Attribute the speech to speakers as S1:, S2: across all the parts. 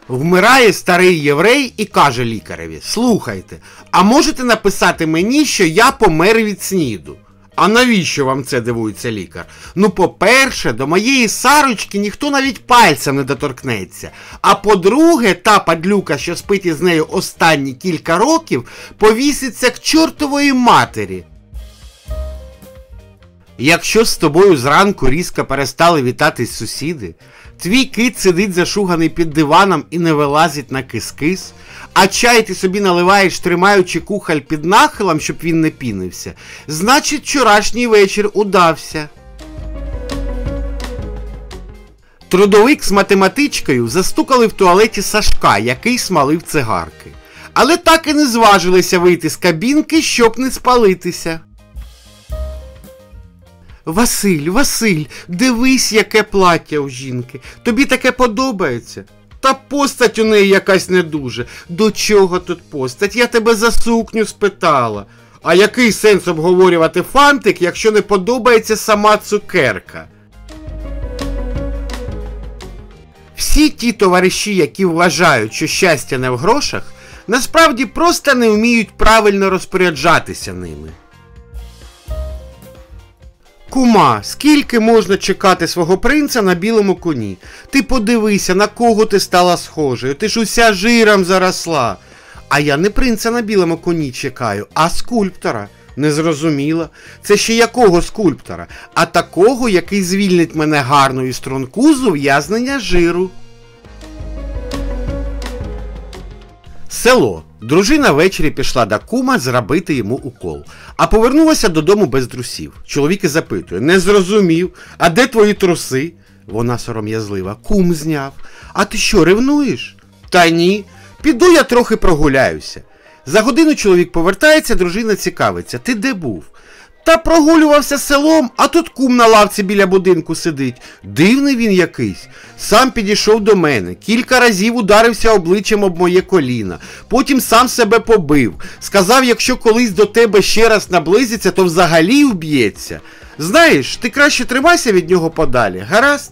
S1: Вмирає старий єврей і каже лікареві: «Слухайте, а можете написати мені, що я помер від сніду?» «А навіщо вам це?» – дивується лікар. «Ну, по-перше, до моєї Сарочки ніхто навіть пальцем не доторкнеться. А по-друге, та падлюка, що спить із нею останні кілька років, повіситься к чортової матері». Якщо з тобою зранку різко перестали вітатись сусіди, твій кит сидить зашуганий під диваном і не вилазить на кис-кис, а чай ти собі наливаєш, тримаючи кухоль під нахилом, щоб він не пінився, значить вчорашній вечір удався. Трудовик з математичкою застукали в туалеті Сашка, який смалив цигарки. Але так і не зважилися вийти з кабінки, щоб не спалитися. Василь, дивись, яке плаття у жінки. Тобі таке подобається? Та постать у неї якась не дуже. До чого тут постать? Я тебе за сукню спитала. А який сенс обговорювати фантик, якщо не подобається сама цукерка? Всі ті товариші, які вважають, що щастя не в грошах, насправді просто не вміють правильно розпоряджатися ними. Кума, скільки можна чекати свого принца на білому коні? Ти подивися, на кого ти стала схожою, ти ж уся жиром заросла. А я не принца на білому коні чекаю, а скульптора. Не зрозуміла. Це ще якого скульптора? А такого, який звільнить мене гарну і струнку з ув'язнення жиру. Село. Дружина ввечері пішла до кума зробити йому укол, а повернулася додому без трусів. Чоловік і запитує: «Не зрозумів, а де твої труси?» Вона сором'язлива: «Кум зняв». «А ти що, ревнуєш?» «Та ні, піду я трохи прогуляюся». За годину чоловік повертається, дружина цікавиться: «Ти де був?» «Та прогулювався селом, а тут кум на лавці біля будинку сидить. Дивний він якийсь. Сам підійшов до мене, кілька разів ударився обличчям об моє коліно, потім сам себе побив. Сказав, якщо колись до тебе ще раз наблизиться, то взагалі вб'ється. Знаєш, ти краще тримайся від нього подалі, гаразд?»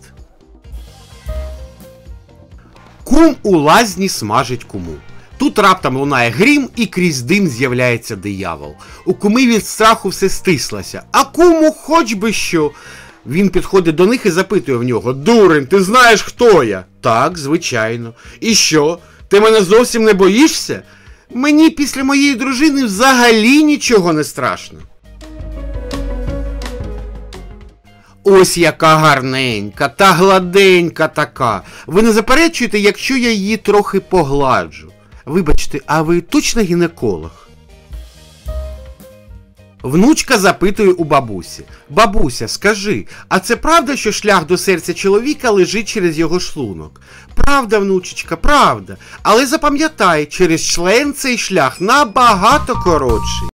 S1: Кум у лазні смажить куму. Тут раптом лунає грім, і крізь дим з'являється диявол. У куми від страху все стислося. «А куму хоч би що!» Він підходить до них і запитує в нього: «Дурень, ти знаєш, хто я?» «Так, звичайно». «І що? Ти мене зовсім не боїшся?» «Мені після моєї дружини взагалі нічого не страшно». Ось яка гарненька, та гладенька така. Ви не заперечуєте, якщо я її трохи погладжу? Вибачте, а ви точно гінеколог? Внучка запитує у бабусі: «Бабуся, скажи, а це правда, що шлях до серця чоловіка лежить через його шлунок?» «Правда, внучечка, правда. Але запам'ятай, через член цей шлях набагато коротший».